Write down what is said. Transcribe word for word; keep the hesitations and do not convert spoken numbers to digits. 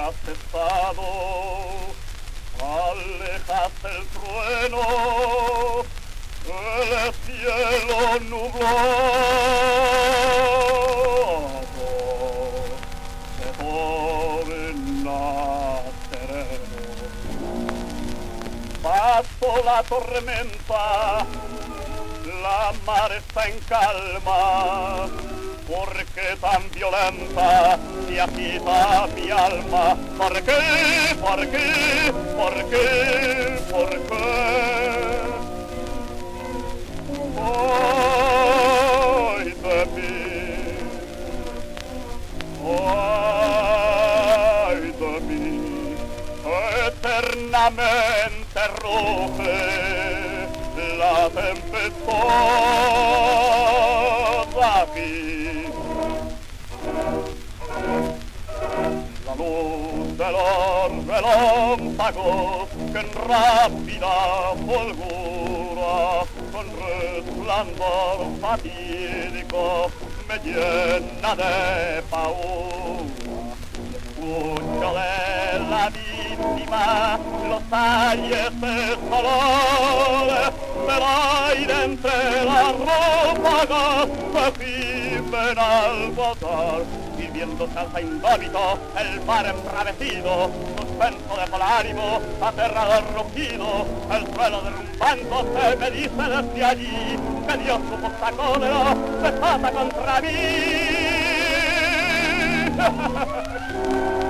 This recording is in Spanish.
has cesado, alejas el trueno, el cielo nublado se torna sereno. Pasó la tormenta, la mar está en calma, ¿por qué tan violenta se agita mi alma? ¿Por qué? ¿Por qué? ¿Por qué? ¿Por qué? Ay de mí, ay de mí, eternamente ruge la tempestad aquí. La luz de los relámpagos que en rápida fulgura con resplandor fatídico me llena de paura. Escucho de la víctima los ayes de colores del aire entre las rópagas que gimen al votar. Y viendo salsa indómito el mar embravecido, suspenso de polárimo, aterrador rugido, el suelo derrumbando se me dice desde allí que Dios su posta cólera desata contra mí.